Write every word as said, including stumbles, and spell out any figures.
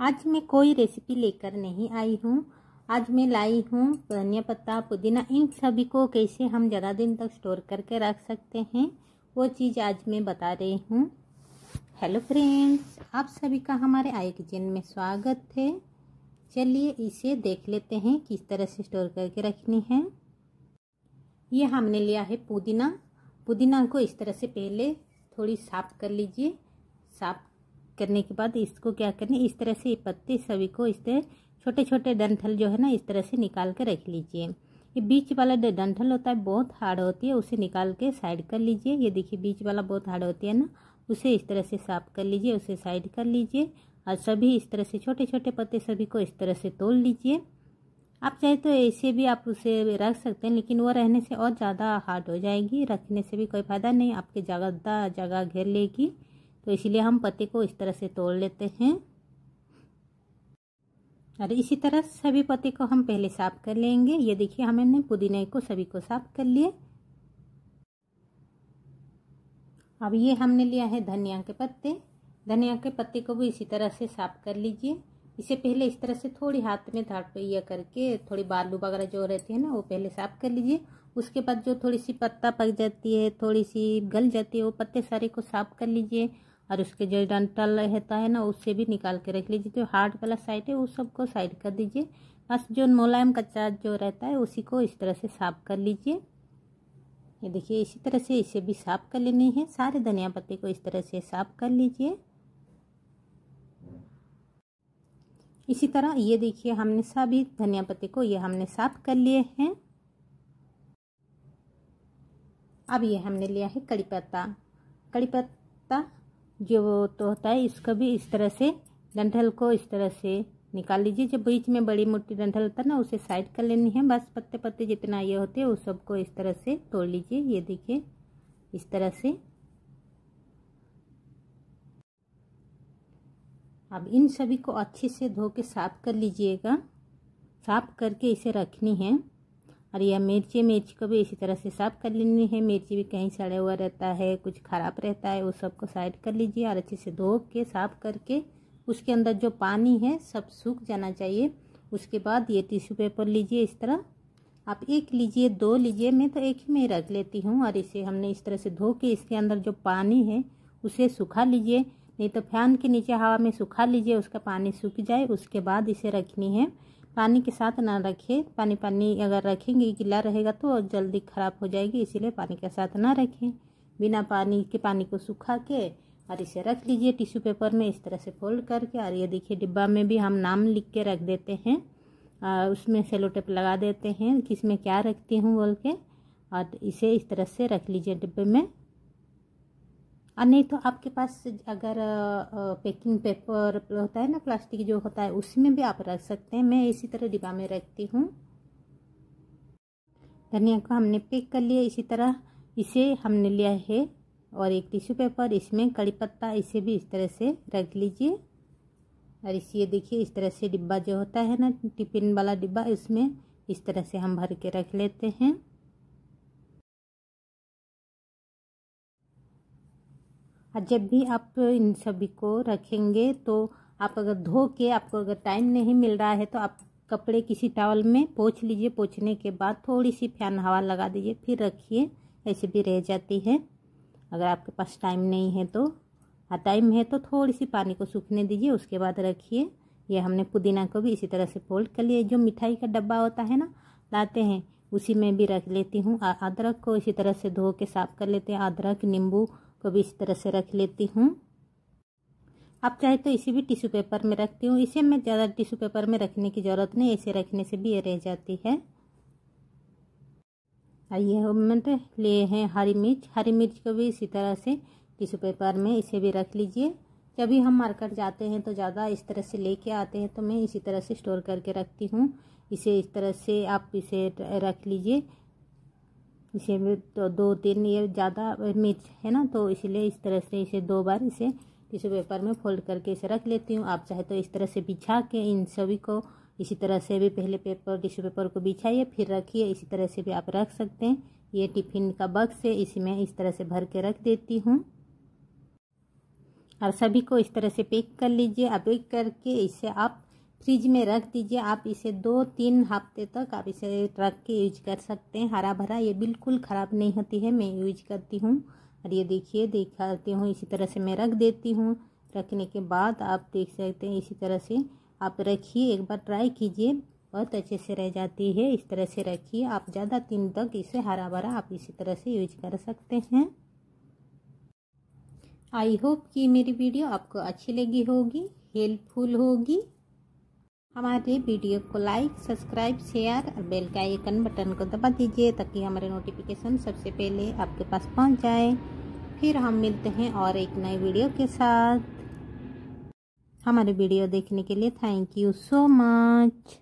आज मैं कोई रेसिपी लेकर नहीं आई हूँ। आज मैं लाई हूँ धनिया पत्ता, पुदीना, इन सभी को कैसे हम ज़्यादा दिन तक स्टोर करके रख सकते हैं वो चीज़ आज मैं बता रही हूँ। हेलो फ्रेंड्स, आप सभी का हमारे आई किचन में स्वागत है। चलिए इसे देख लेते हैं किस तरह से स्टोर करके रखनी है। ये हमने लिया है पुदीना। पुदीना को इस तरह से पहले थोड़ी साफ़ कर लीजिए। साफ़ करने के बाद इसको क्या करना है, इस तरह से पत्ते सभी को इस तरह छोटे छोटे डंठल जो है ना इस तरह से निकाल के रख लीजिए। ये बीच वाला डंठल होता है बहुत हार्ड होती है, उसे निकाल के साइड कर लीजिए। ये देखिए बीच वाला बहुत हार्ड होती है ना, उसे इस तरह से साफ कर लीजिए, उसे साइड कर लीजिए। और सभी इस तरह से छोटे छोटे पत्ते सभी को इस तरह से तोड़ लीजिए। आप चाहे तो ऐसे भी आप उसे रख सकते हैं, लेकिन वो रहने से और ज़्यादा हार्ड हो जाएगी, रखने से भी कोई फ़ायदा नहीं, आपके ज़्यादा जगह घेर लेगी। तो इसलिए हम पत्ते को इस तरह से तोड़ लेते हैं। और इसी तरह सभी पत्ते को हम पहले साफ कर लेंगे। ये देखिए हमने पुदीने को सभी को साफ कर लिए। अब ये हमने लिया है धनिया के पत्ते। धनिया के पत्ते को भी इसी तरह से साफ कर लीजिए। इसे पहले इस तरह से थोड़ी हाथ में धाड़ पे करके थोड़ी बालू वगैरह जो रहती है ना वो पहले साफ कर लीजिए। उसके बाद जो थोड़ी सी पत्ता पक जाती है, थोड़ी सी गल जाती है, वो पत्ते सारे को साफ कर लीजिए। और उसके जो डंठल रहता है ना उससे भी निकाल के रख लीजिए। जो हार्ड वाला साइड है उस सबको साइड कर दीजिए। बस जो मुलायम कच्चा जो रहता है उसी को इस तरह से साफ कर लीजिए। ये देखिए इसी तरह से इसे भी साफ कर लेनी है। सारे धनिया पत्ते को इस तरह से साफ कर लीजिए। इसी तरह ये देखिए हमने सभी धनिया पत्ते को ये हमने साफ कर लिए हैं। अब ये हमने लिया है कड़ी पत्ता। कड़ी पत्ता जो तो होता है इसका भी इस तरह से डंठल को इस तरह से निकाल लीजिए। जो बीच में बड़ी मोटी डंठल होता है ना उसे साइड कर लेनी है। बस पत्ते पत्ते जितना ये होते हैं उस सबको इस तरह से तोड़ लीजिए। ये देखिए इस तरह से। अब इन सभी को अच्छे से धो के साफ कर लीजिएगा। साफ करके इसे रखनी है। और यह मिर्ची मिर्च को भी इसी तरह से साफ कर लेनी है। मिर्ची भी कहीं सड़ा हुआ रहता है, कुछ खराब रहता है, वो सबको साइड कर लीजिए। और अच्छे से धो के साफ करके उसके अंदर जो पानी है सब सूख जाना चाहिए। उसके बाद ये टिश्यू पेपर लीजिए। इस तरह आप एक लीजिए, दो लीजिए, मैं तो एक ही में रख लेती हूँ। और इसे हमने इस तरह से धो के इसके अंदर जो पानी है उसे सुखा लीजिए। नहीं तो फैन के नीचे हवा में सुखा लीजिए, उसका पानी सूख जाए। उसके बाद इसे रखनी है। पानी के साथ ना रखें। पानी पानी अगर रखेंगे गीला रहेगा तो जल्दी ख़राब हो जाएगी, इसीलिए पानी के साथ ना रखें। बिना पानी के पानी को सुखा के और इसे रख लीजिए टिश्यू पेपर में इस तरह से फोल्ड करके। और ये देखिए डिब्बा में भी हम नाम लिख के रख देते हैं। आ, उसमें सेलो टेप लगा देते हैं किस में क्या रखती हूँ बोल के। और इसे इस तरह से रख लीजिए डिब्बे में। और नहीं तो आपके पास अगर पैकिंग पेपर होता है ना, प्लास्टिक जो होता है, उसमें भी आप रख सकते हैं। मैं इसी तरह डिब्बा में रखती हूँ। धनिया को हमने पैक कर लिया। इसी तरह इसे हमने लिया है और एक टिश्यू पेपर, इसमें कड़ी पत्ता, इसे भी इस तरह से रख लीजिए। और इस ये देखिए इस तरह से डिब्बा जो होता है ना, टिफिन वाला डिब्बा, इसमें इस तरह से हम भर के रख लेते हैं। और जब भी आप इन सभी को रखेंगे तो आप अगर धो के, आपको अगर टाइम नहीं मिल रहा है तो आप कपड़े किसी टॉवल में पोंछ लीजिए। पोंछने के बाद थोड़ी सी फैन हवा लगा दीजिए, फिर रखिए, ऐसे भी रह जाती है अगर आपके पास टाइम नहीं है तो। और टाइम है तो थोड़ी सी पानी को सूखने दीजिए, उसके बाद रखिए। ये हमने पुदीना को भी इसी तरह से फोल्ड कर लिया। जो मिठाई का डब्बा होता है ना लाते हैं, उसी में भी रख लेती हूँ। अदरक को इसी तरह से धो के साफ कर लेते हैं। अदरक, नींबू को भी इस तरह से रख लेती हूँ। आप चाहे तो इसे भी टिश्यू पेपर में रखती हूँ। इसे मैं ज़्यादा टिश्यू पेपर में रखने की ज़रूरत नहीं, ऐसे रखने से भी ये रह जाती है। और ये मैंने लिए हैं हरी मिर्च। हरी मिर्च को भी इसी तरह से टिश्यू पेपर में इसे भी रख लीजिए। जब भी हम मार्केट जाते हैं तो ज़्यादा इस तरह से लेके आते हैं, तो मैं इसी तरह से स्टोर करके रखती हूँ। इसे इस तरह से आप इसे रख लीजिए। इसे में तो दो तीन, ये ज़्यादा मिर्च है ना तो इसलिए इस तरह से इसे दो बार इसे टिश्यू पेपर में फोल्ड करके इसे रख लेती हूँ। आप चाहे तो इस तरह से बिछा के इन सभी को इसी तरह से भी पहले पेपर टिश्यू पेपर को बिछाइए फिर रखिए। इसी तरह से भी आप रख सकते हैं। ये टिफ़िन का बक्स है, इसमें इस तरह से भर के रख देती हूँ। और सभी को इस तरह से पैक कर लीजिए। अब पैक करके इसे आप फ्रिज में रख दीजिए। आप इसे दो तीन हफ्ते तक आप इसे रख के यूज कर सकते हैं। हरा भरा ये बिल्कुल ख़राब नहीं होती है, मैं यूज करती हूँ। और ये देखिए दिखाती हूँ, इसी तरह से मैं रख देती हूँ। रखने के बाद आप देख सकते हैं इसी तरह से आप रखिए, एक बार ट्राई कीजिए, बहुत अच्छे से रह जाती है। इस तरह से रखिए आप, ज़्यादा दिन तक इसे हरा भरा आप इसी तरह से यूज कर सकते हैं। आई होप कि मेरी वीडियो आपको अच्छी लगी होगी, हेल्पफुल होगी। हमारे वीडियो को लाइक, सब्सक्राइब, शेयर और बेल का आइकन बटन को दबा दीजिए ताकि हमारे नोटिफिकेशन सबसे पहले आपके पास पहुंच जाए। फिर हम मिलते हैं और एक नई वीडियो के साथ। हमारे वीडियो देखने के लिए थैंक यू सो मच।